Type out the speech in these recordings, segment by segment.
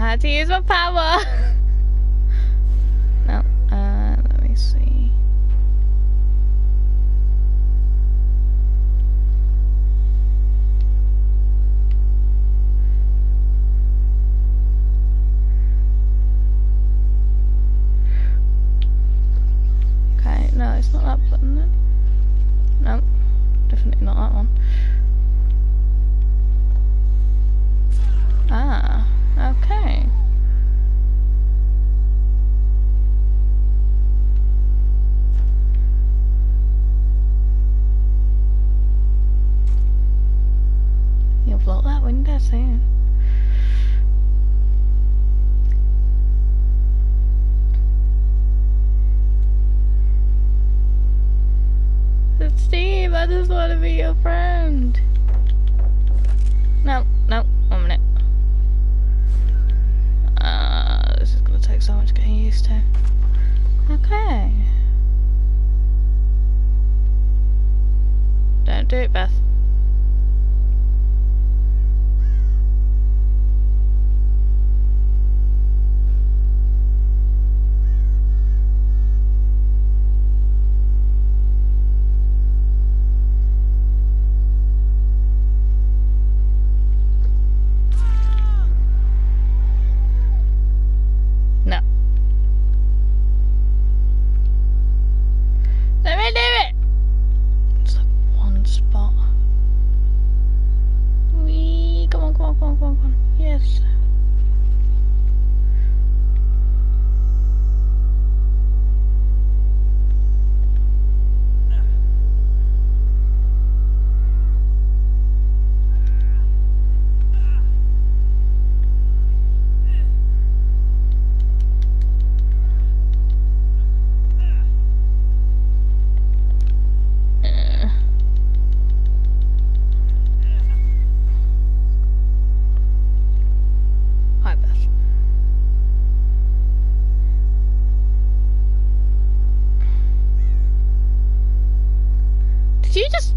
how to use my power. No, let me see. Okay, no, it's not that button then. No, definitely not that one. Ah, okay. You'll block that window soon. Steve, I just want to be your friend. No, no, 1 minute. This is going to take so much getting used to. Okay. Don't do it, Beth. Did you just...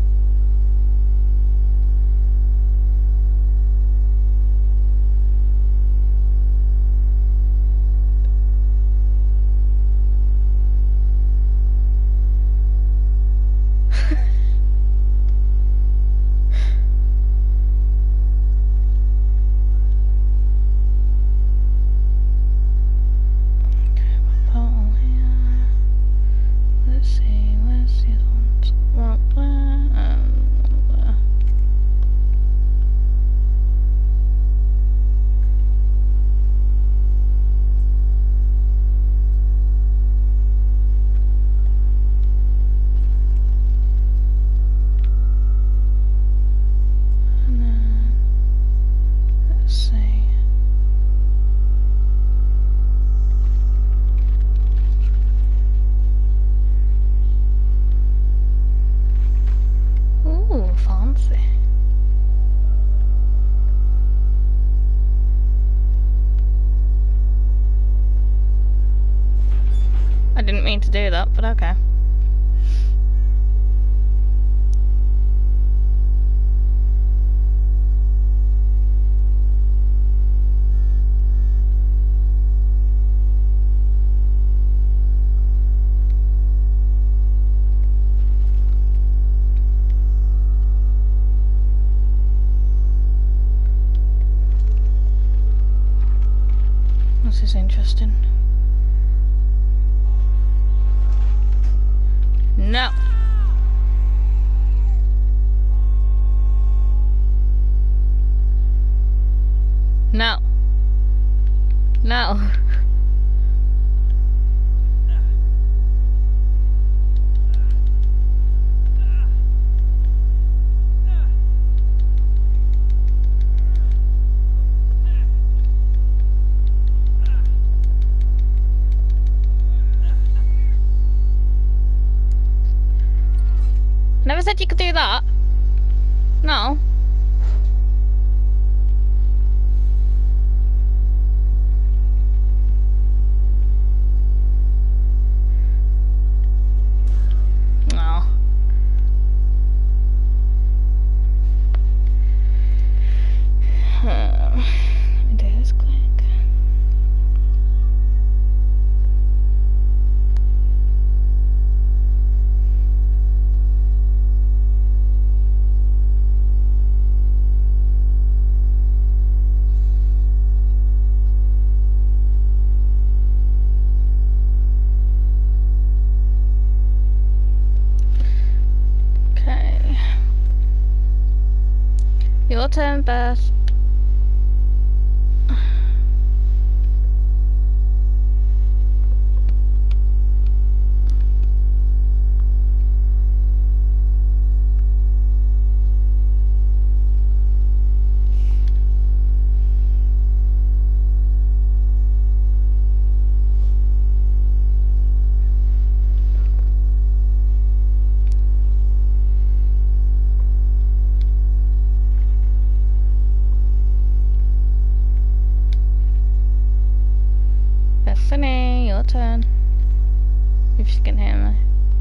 Fancy. I didn't mean to do that, but okay. This is interesting. No. No. No. Never said you could do that. No. No. Let me do this quick. Your turn, Beth. Bethany, your turn. If you can hear me.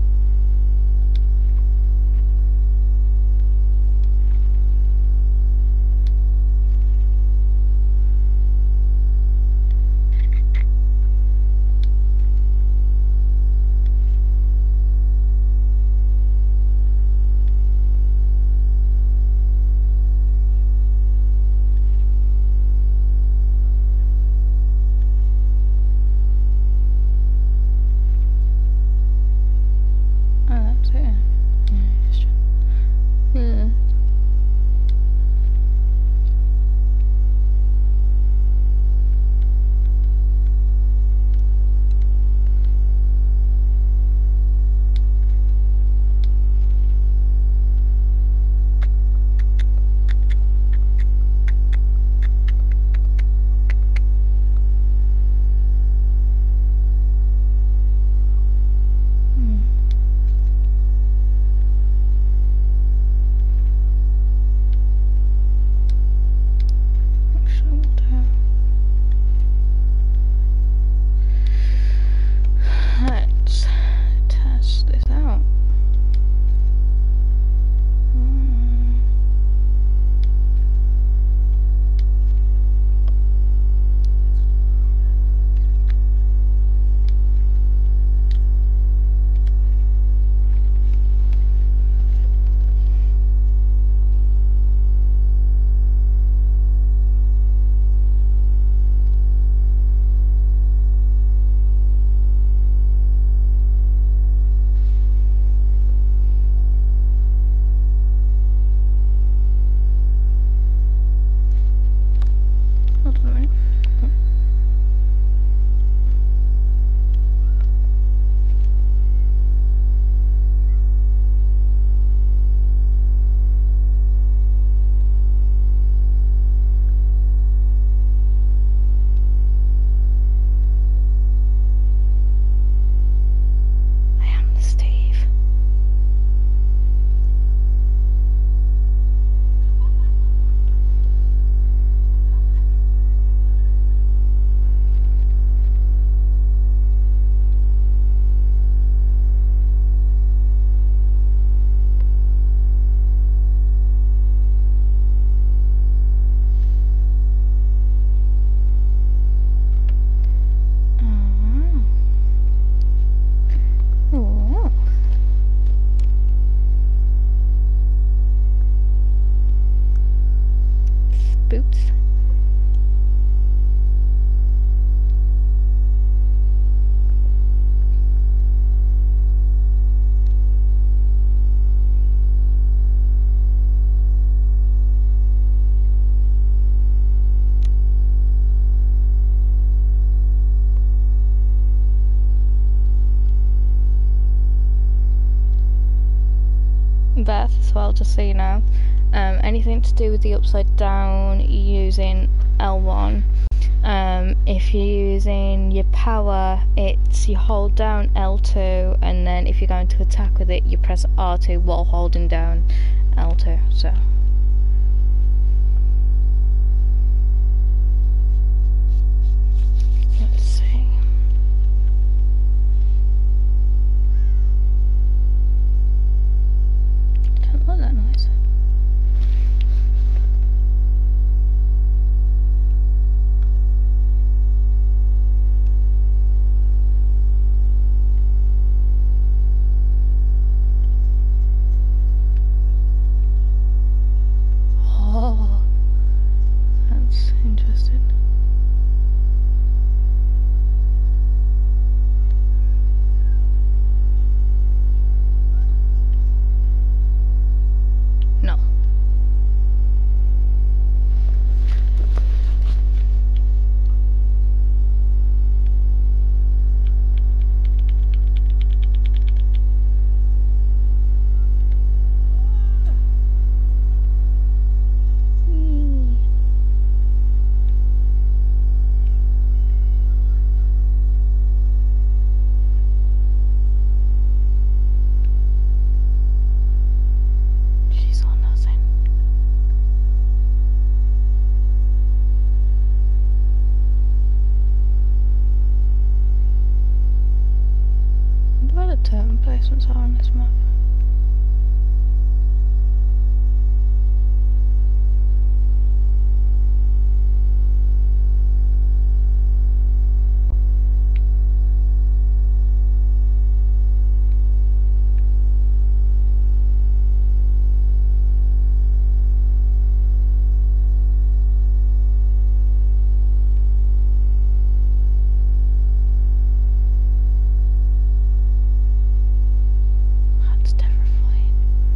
Let's test this out. Boots. Beth, as well, just so you know, anything to do with the upside down using L1. If you're using your power, it's you hold down L2, and then if you're going to attack with it, you press R2 while holding down L2. So let's see. Can't like that noise. placements are on this map. That's terrifying.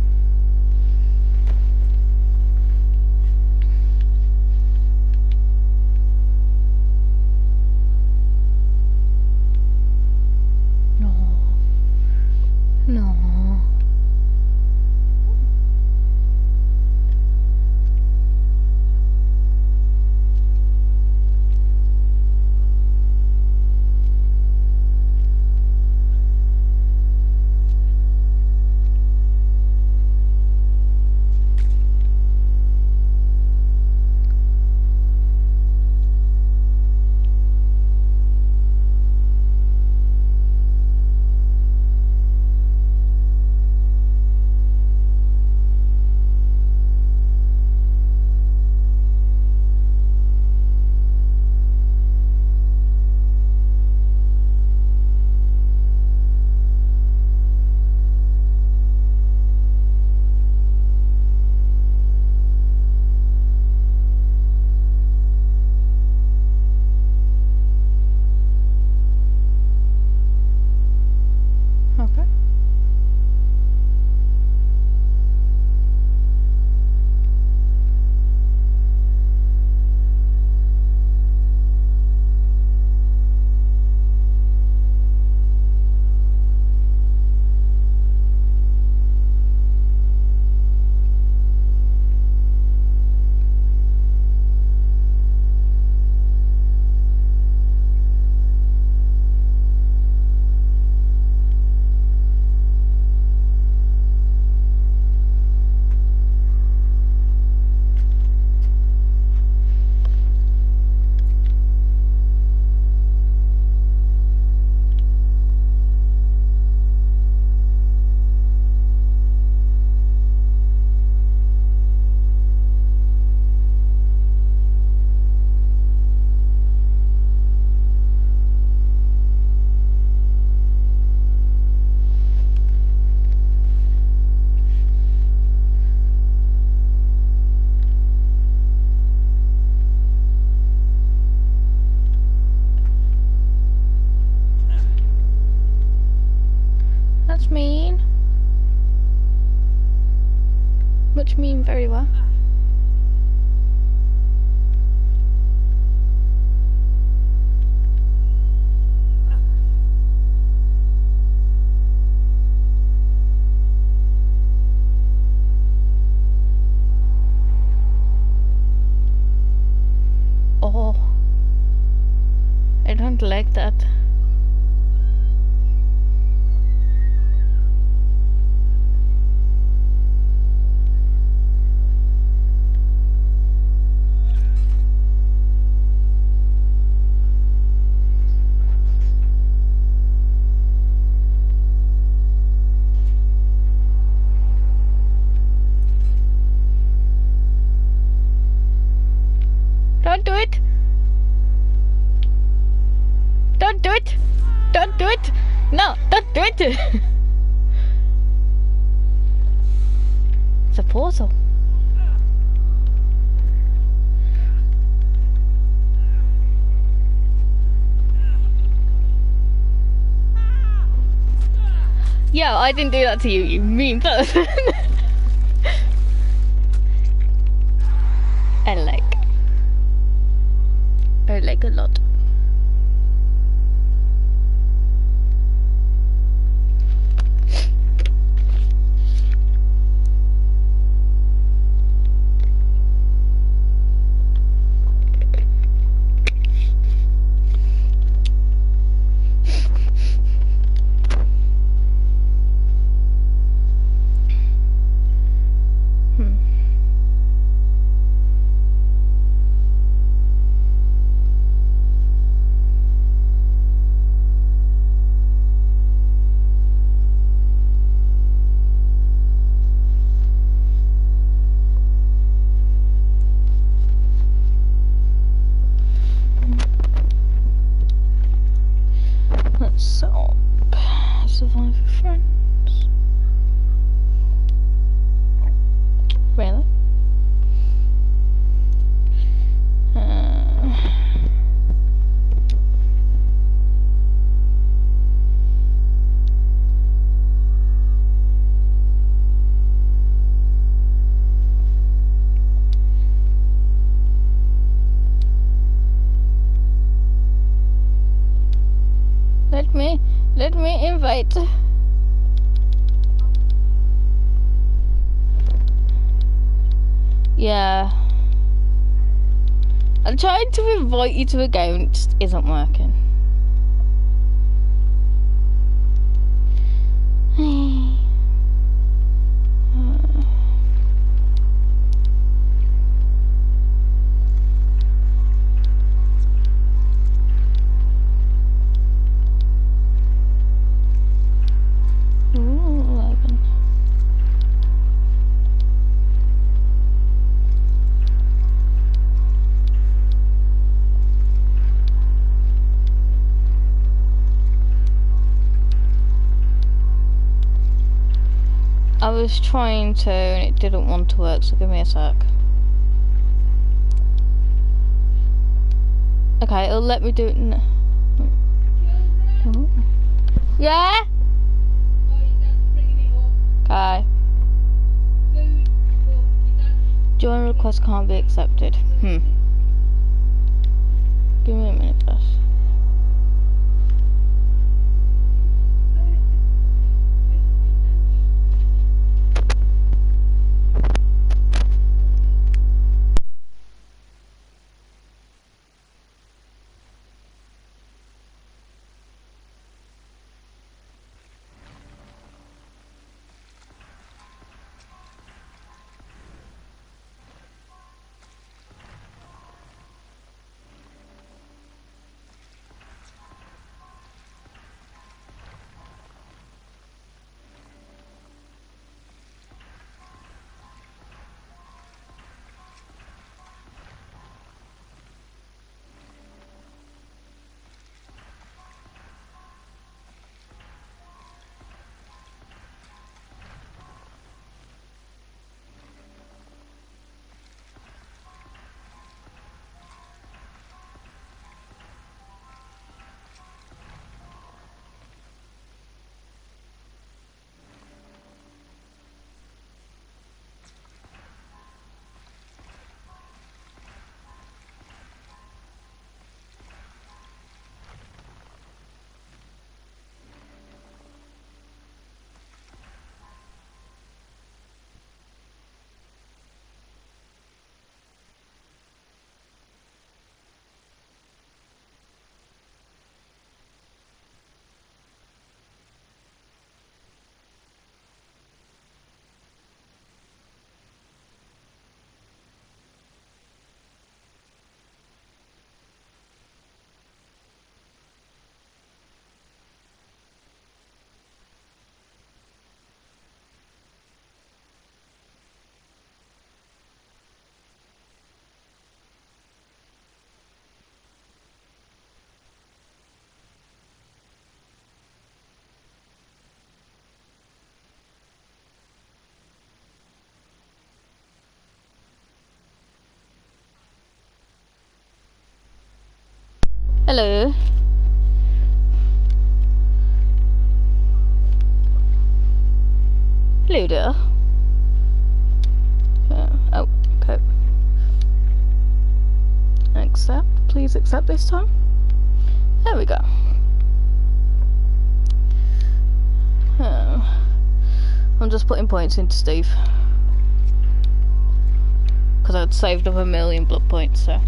No. No. Okay. That's mean. Much mean very well. Oh, I don't like that. Don't do it! Don't do it! Don't do it! No, don't do it! It's a portal. Yeah, I didn't do that to you, you mean person. I like a lot. friends. Really? Let me invite. Yeah. I'm trying to invite you to a game, it just isn't working. I was trying to and it didn't want to work, so give me a sec. Okay, it'll let me do it now. Yeah? Okay. Join request can't be accepted. Give me a minute first. Hello. Hello there. Oh, okay. Accept. Please accept this time. There we go. I'm just putting points into Steve. Because I'd saved up 1,000,000 blood points, so.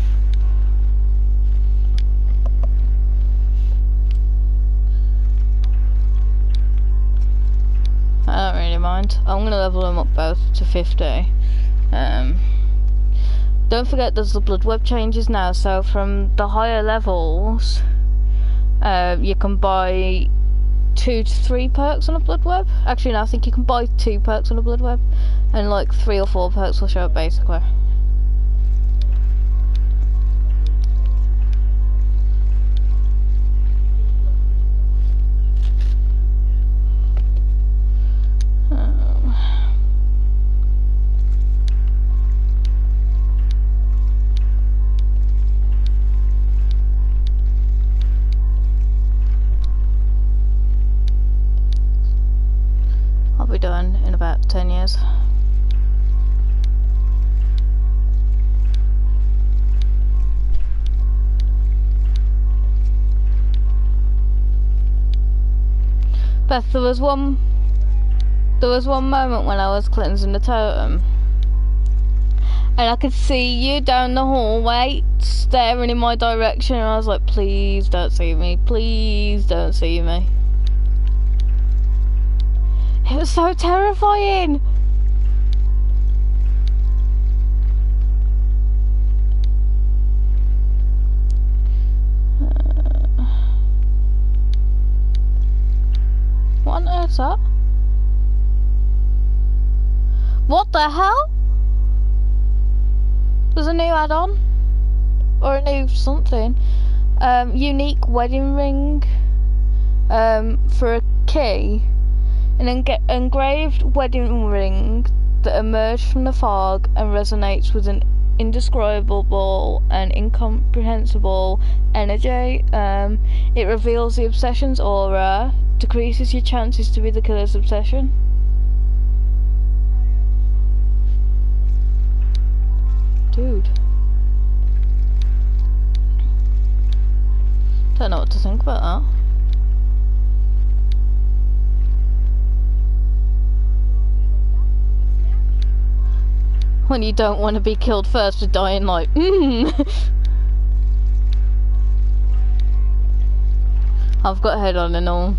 I don't really mind. I'm going to level them up both to 50. Don't forget there's the blood web changes now, so from the higher levels you can buy 2 to 3 perks on a blood web. Actually no, I think you can buy 2 perks on a blood web and like 3 or 4 perks will show up basically. be done in about 10 years. Beth, there was one moment when I was cleansing the totem, and I could see you down the hallway staring in my direction, and I was like, please don't see me, please don't see me. It was so terrifying. What on earth's that? What the hell? There's a new add-on? Or a new something. Unique wedding ring. For a key. An engraved wedding ring that emerged from the fog and resonates with an indescribable and incomprehensible energy. It reveals the obsession's aura, decreases your chances to be the killer's obsession. Dude. Don't know what to think about that. When you don't want to be killed first for dying like, I've got a head on and all.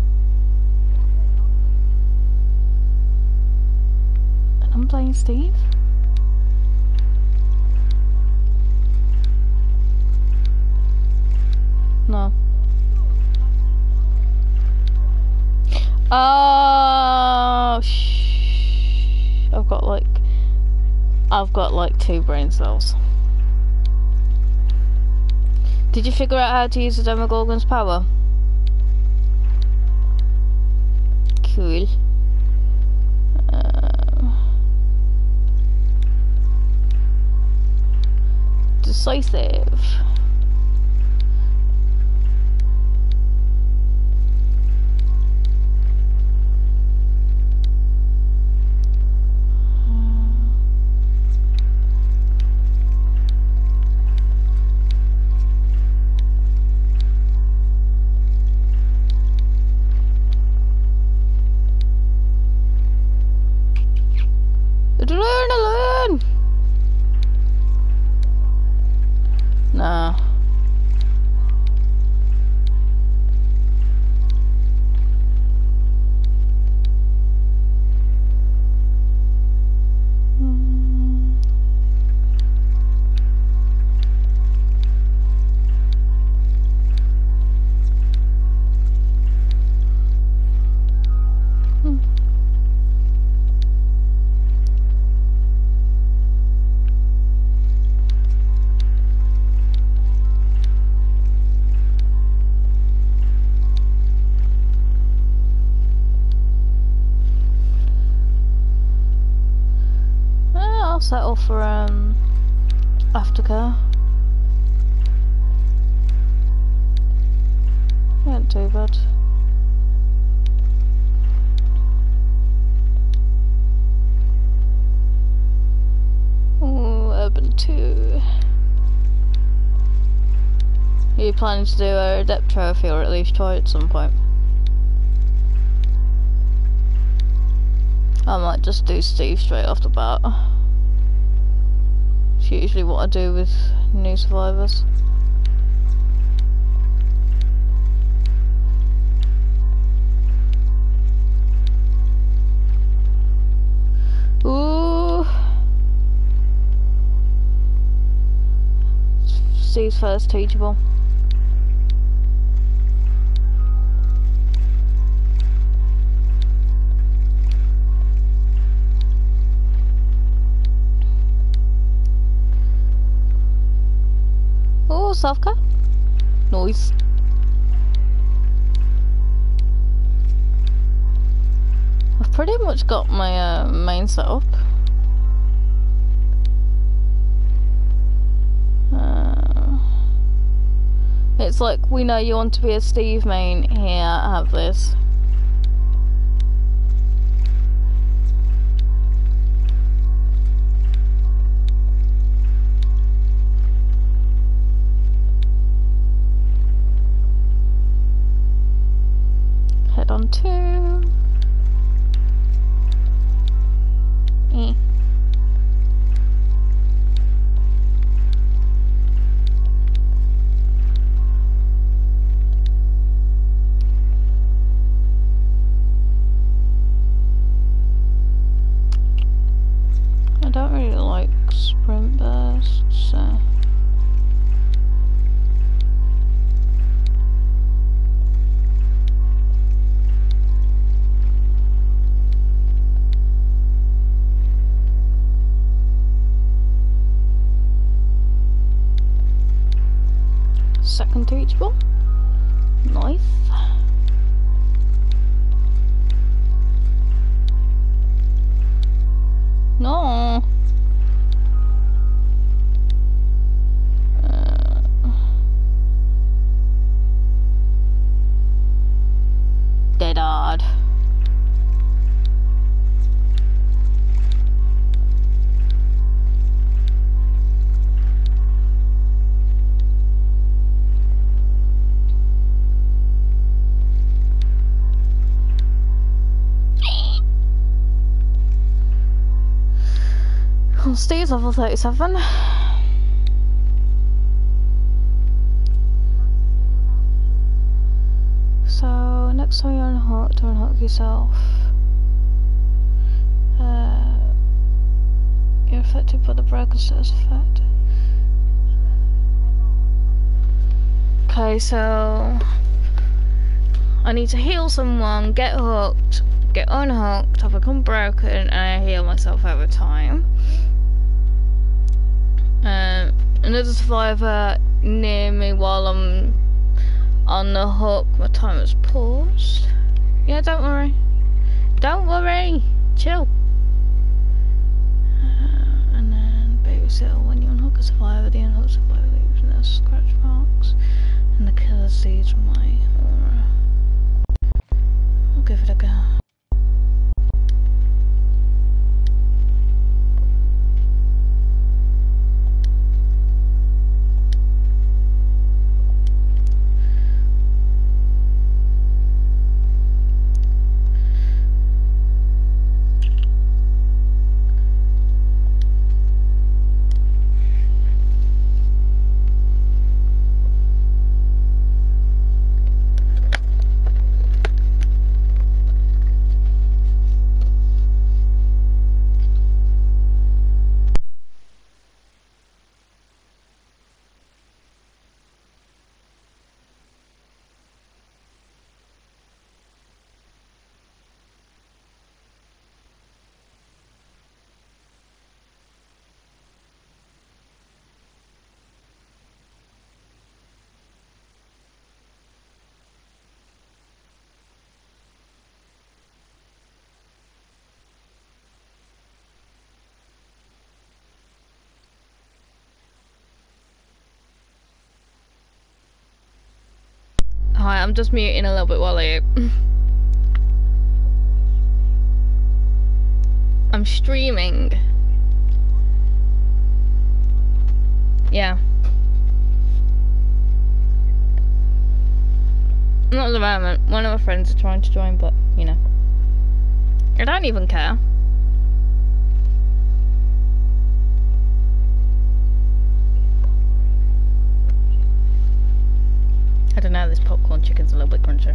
And I'm playing Steve? No. Oh, I've got like 2 brain cells. Did you figure out how to use the Demogorgon's power? Cool. Decisive. Alone. Nah. I'll settle for aftercare. Ain't too bad. Ooh, Urban 2. Are you planning to do a Adept Trophy or at least try it at some point? I might just do Steve straight off the bat. It's usually what I do with new survivors. Ooh. Steve's first teachable. Oh, self-care. Nice. I've pretty much got my main setup. It's like, we know you want to be a Steve main, here, have this. Round 2. I don't really like sprint bursts, so... Second teachable. Nice. No. Dead hard. Steve's level 37. So, next time you're unhook yourself. You're affected by the broken status effect. Okay, so I need to heal someone, get hooked, get unhooked, I become broken, and I heal myself over time. Another survivor near me while I'm on the hook. My timer's paused. Yeah, don't worry. Don't worry. Chill. And then babysitter when you unhook a survivor, the unhooked survivor leaves no scratch marks, and the killer sees my aura. I'll give it a go. Hi, I'm just muting a little bit while I eat. I'm streaming. Yeah. Not at the moment. One of my friends are trying to join, but, you know. I don't even care. I don't know, this popcorn chicken's a little bit crunchier.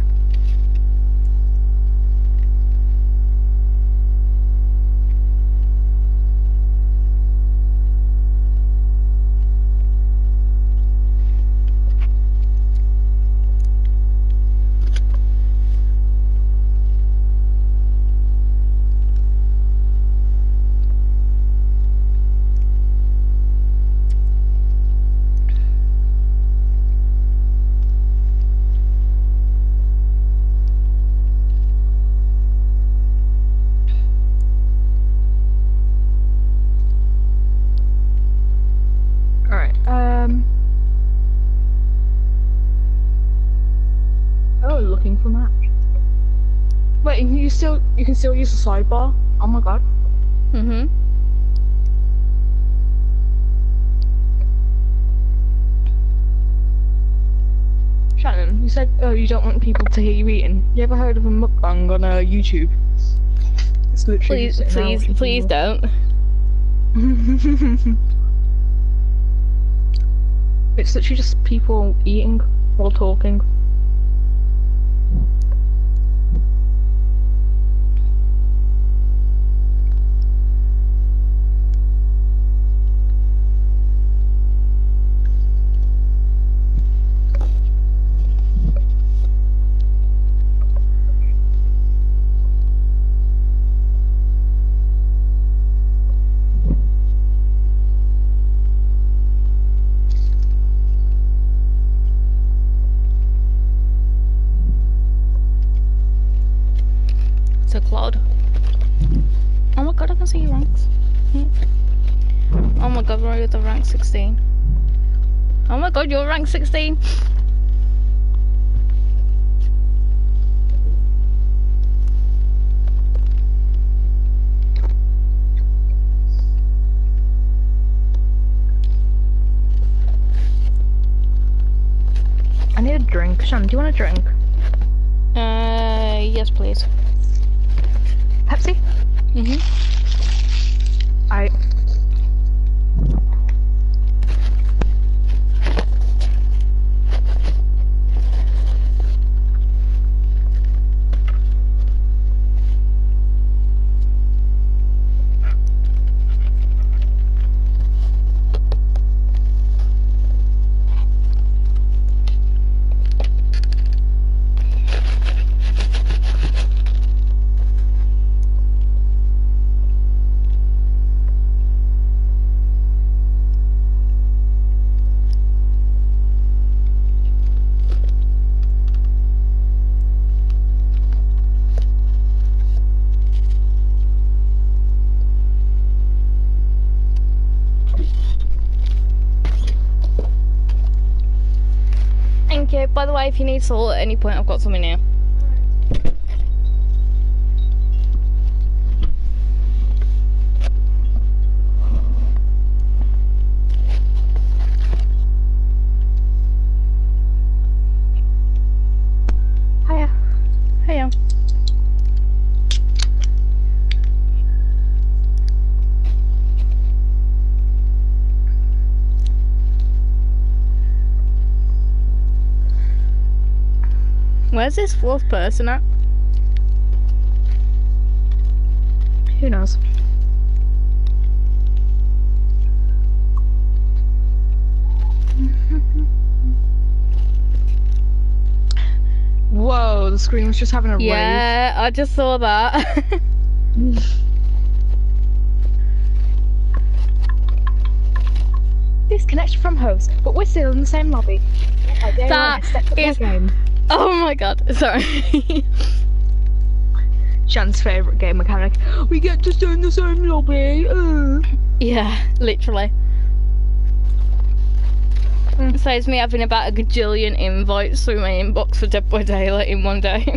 Oh, looking for match. Wait, you can still use the sidebar? Oh my god. Mm-hmm. Shannon, you said you don't want people to hear you eating. You ever heard of a mukbang on YouTube? It's literally Please don't. It's literally just people eating while talking. So Claude. Oh my god, I can see your ranks. Oh my god, we're at the rank 16. Oh my god, you're rank 16. I need a drink. Shannon, do you want a drink? Yes please. Pepsi? I. Thank you. By the way, if you need salt at any point, I've got some in here. Hiya. Hiya. Where's this fourth person at? Who knows? Whoa, the screen was just having a rave. Yeah, I just saw that. Disconnection from host, but we're still in the same lobby. That is... Oh my god, sorry. Shan's favourite game mechanic. We get to stay in the same lobby. Yeah, literally. It saves me having about a gajillion invites through my inbox for Dead by Daylight in one day.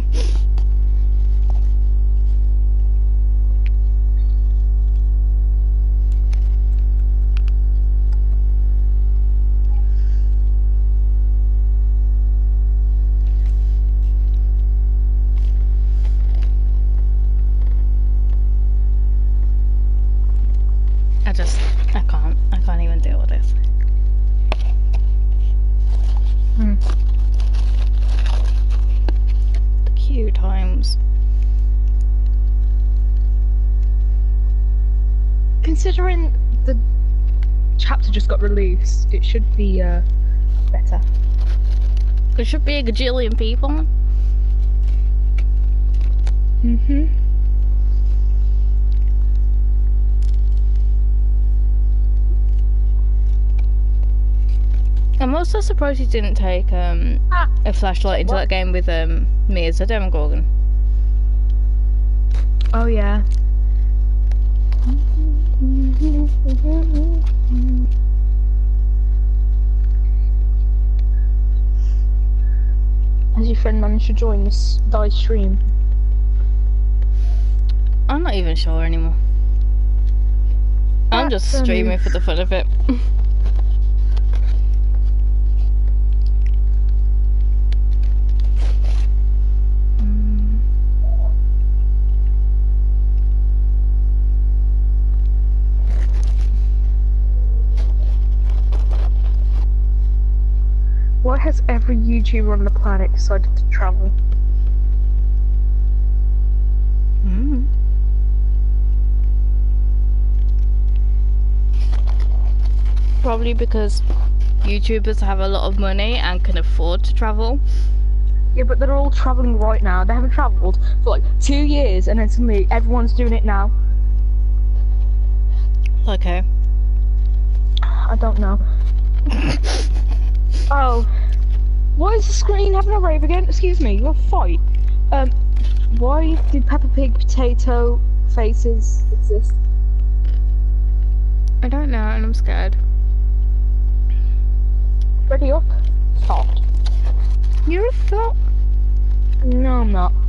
I can't even deal with this. The queue times. Considering the chapter just got released, it should be better. There should be a gajillion people. I'm also surprised you didn't take a flashlight into that game with me as a Demogorgon. Oh yeah. Has your friend managed to join this live stream? I'm not even sure anymore. I'm just streaming for the fun of it. has every YouTuber on the planet decided to travel? Probably because YouTubers have a lot of money and can afford to travel. Yeah, but they're all traveling right now. They haven't travelled for like 2 years, and then suddenly everyone's doing it now. Okay. I don't know. Oh, why is the screen having a rave again? Excuse me, you're fight. Why did Peppa Pig potato faces exist? I don't know, and I'm scared. Ready up? Start. You're a thought. No, I'm not.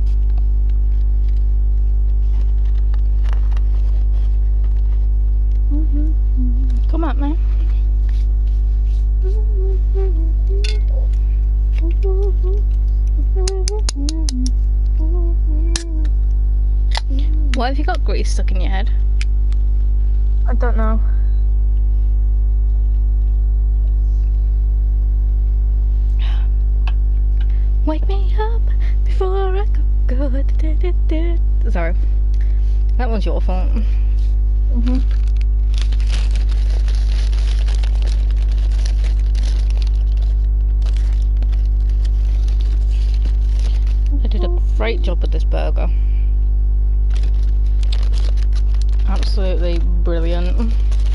Come at me. Why have you got grease stuck in your head? I don't know. Wake me up before I go. Sorry. That one's your fault. I did a great job with this burger. Absolutely brilliant.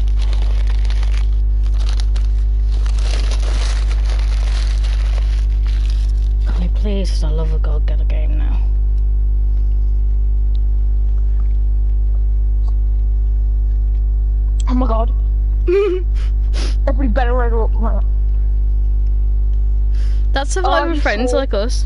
Can we please, for the love of God, get a game now? Oh my god. Everybody better write up. That's Survivor friends like us.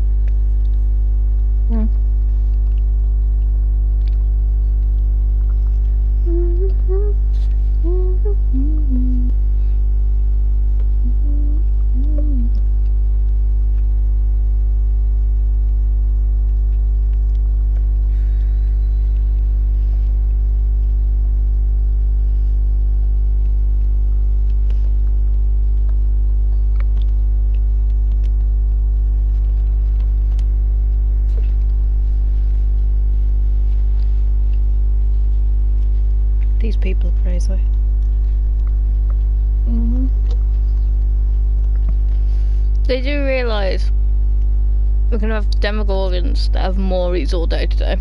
These people are crazy. They do realise we're gonna have Demogorgons that have Mauries all day today.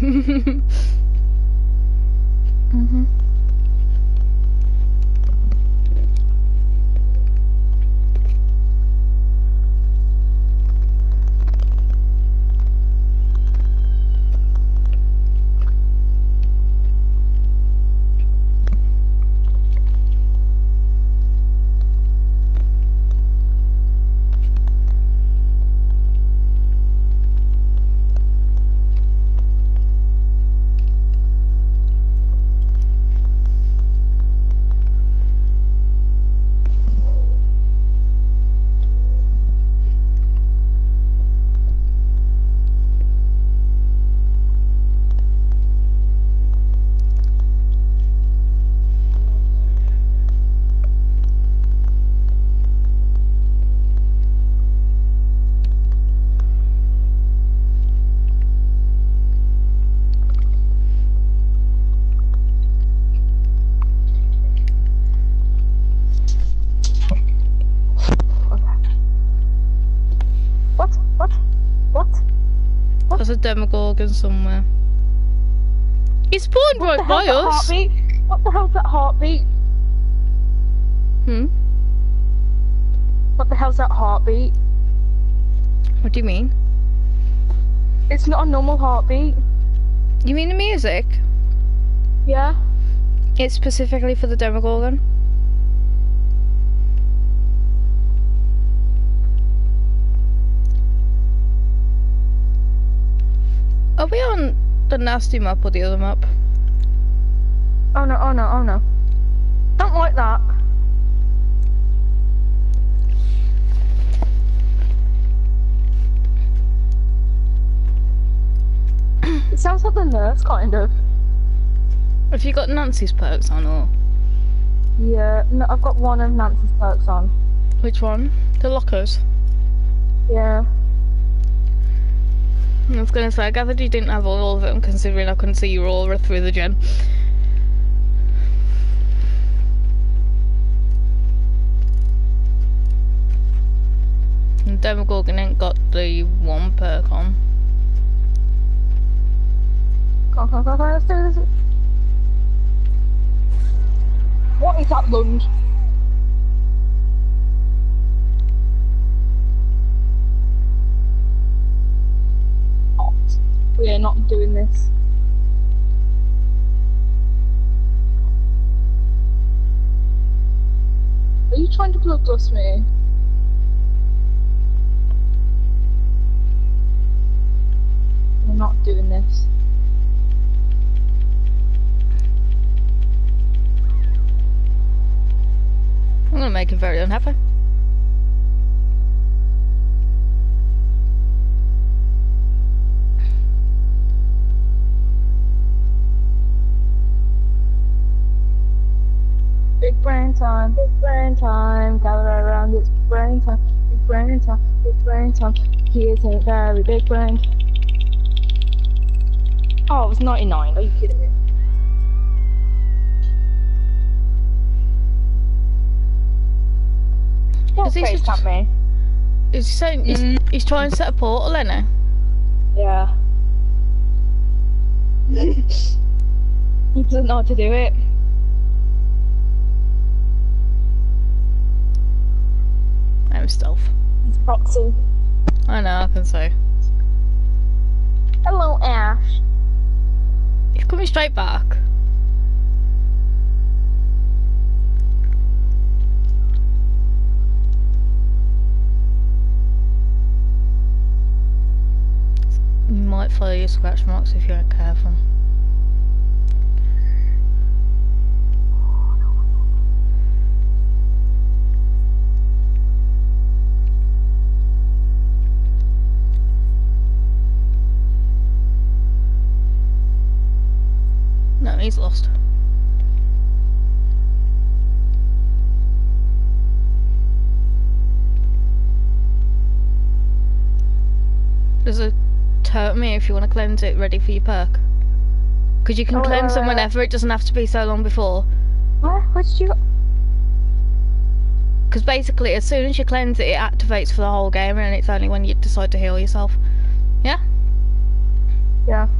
There's a Demogorgon somewhere. He spawned right by us. Heartbeat? What the hell's that heartbeat? What the hell's that heartbeat? What do you mean? It's not a normal heartbeat. You mean the music? Yeah. It's specifically for the Demogorgon. Are we on the nasty map or the other map? Oh no, oh no, oh no. Don't like that. It sounds like the nurse, kind of. Have you got Nancy's perks on or? Yeah, no, I've got one of Nancy's perks on. Which one? The lockers. Yeah. I was gonna say, I gathered you didn't have all of them, considering I couldn't see your aura through the gen. And Demogorgon ain't got the one perk on. Come on, let's do this. What is that lunge? We are not doing this. Are you trying to bloodlust me? We're not doing this. I'm gonna make him very unhappy. Big brain time, gather around, it's brain time, big brain time, big brain time. He is a very big brain. Oh, it was 99, are you kidding me? Don't Is he face just- at me. Is he saying he's trying to set a portal in it? Yeah. He doesn't know how to do it. I'm stealth. It's proxy. I know, I can say. Hello, Ash. He's coming straight back. You might follow your scratch marks if you aren't careful. No, he's lost. There's a totem here if you want to cleanse it, ready for your perk. Because you can cleanse them whenever, it doesn't have to be so long before. Where did you go? Because basically, as soon as you cleanse it, it activates for the whole game, and it's only when you decide to heal yourself. Yeah? Yeah.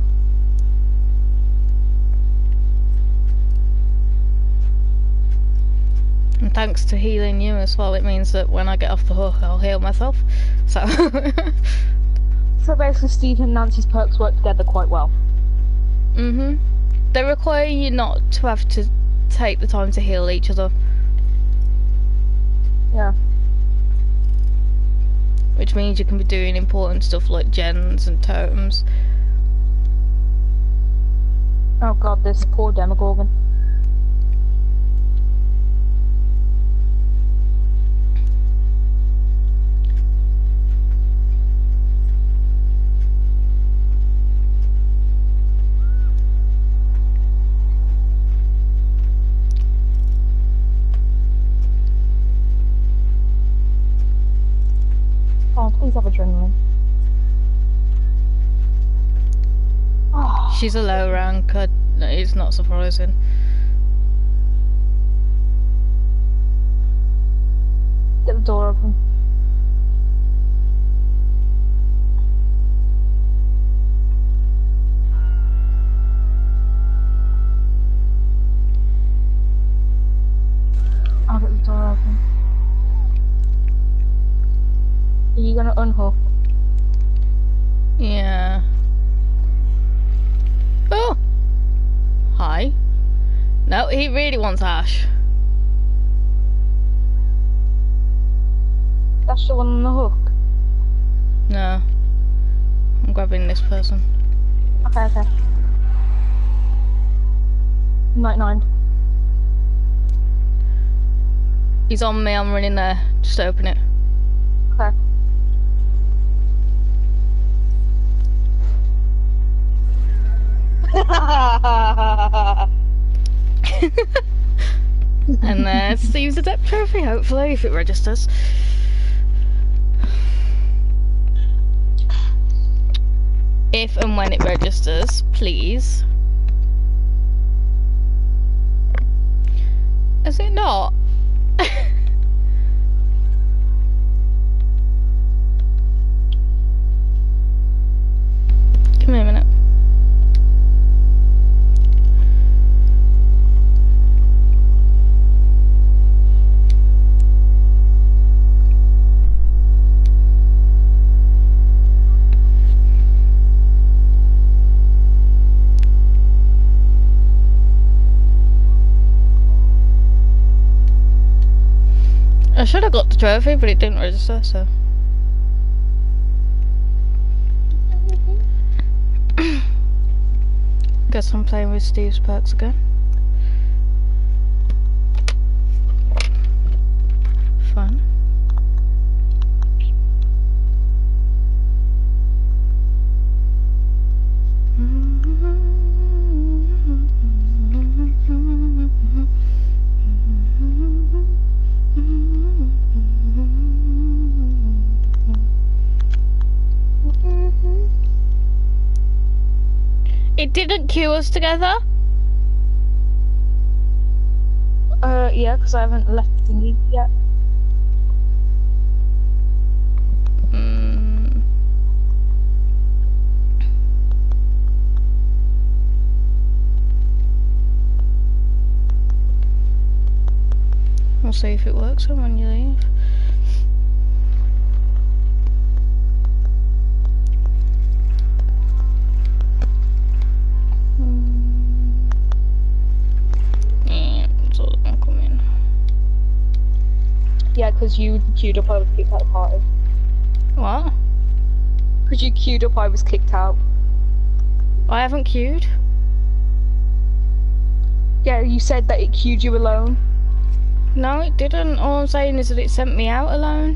And thanks to healing you as well, it means that when I get off the hook, I'll heal myself. So. So basically, Steve and Nancy's perks work together quite well. They require you not to have to take the time to heal each other. Yeah. Which means you can be doing important stuff like gens and totems. Oh god, this poor Demogorgon. Oh, please have adrenaline. Oh, She's a low rank, it's not surprising. get the door open. I'll get the door open. Are you gonna unhook? Yeah. Oh! Hi. No, he really wants Ash. That's the one on the hook. No. I'm grabbing this person. Okay, okay. 99. He's on me, I'm running there. Just open it. Okay. And there's Steve's Adept Trophy, hopefully, if it registers. if and when it registers, please. Is it not? Give me a minute. I should have got the trophy, but it didn't register, so. Guess I'm playing with Steve's perks again. Fun. It didn't queue us together? Yeah, because I haven't left thingy yet. We'll see if it works when you leave. Yeah, because you queued up, I was kicked out of the party. What? Because you queued up, I was kicked out. I haven't queued. Yeah, you said that it queued you alone. No, it didn't. All I'm saying is that it sent me out alone.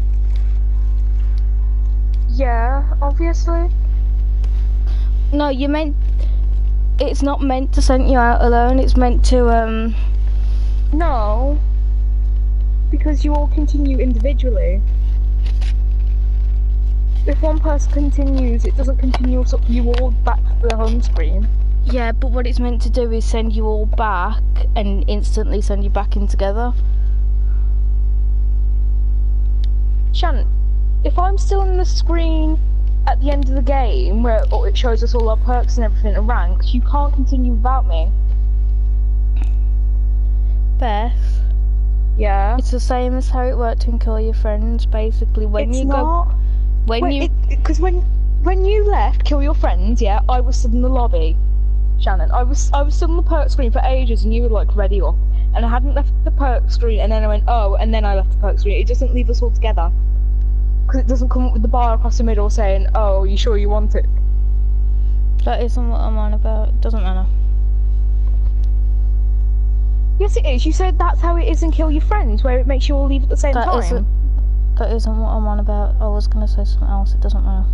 Yeah, obviously. No, you meant... It's not meant to send you out alone, it's meant to, No. Because you all continue individually. If one person continues, it doesn't continue you all back to the home screen. Yeah, but what it's meant to do is send you all back and instantly send you back in together. Shannon, if I'm still on the screen at the end of the game where it shows us all our perks and everything and ranks, you can't continue without me. Beth? Yeah? It's the same as how it worked in Kill Your Friends, basically. When it's you not. go... Because when you left Kill Your Friends, yeah, I was still in the lobby. Shannon, I was still on the perk screen for ages and you were like ready up. And I hadn't left the perk screen and then I went, oh, and then I left the perk screen. It doesn't leave us all together. Because it doesn't come up with the bar across the middle saying, oh, you sure you want it? That isn't what I'm on about. It doesn't matter. Yes it is. You said that's how it is in Kill Your Friends, where it makes you all leave at the same time. That isn't what I'm on about. I was going to say something else. It doesn't matter.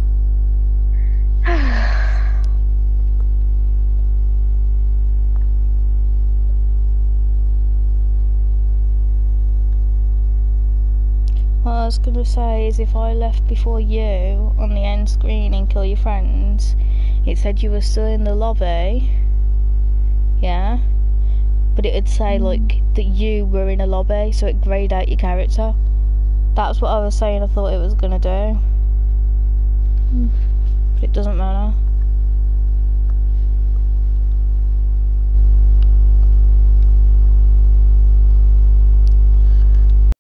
What I was going to say is if I left before you on the end screen in Kill Your Friends, it said you were still in the lobby, yeah, but it would say like that you were in a lobby, so it greyed out your character. That's what I was saying I thought it was going to do, but it doesn't matter.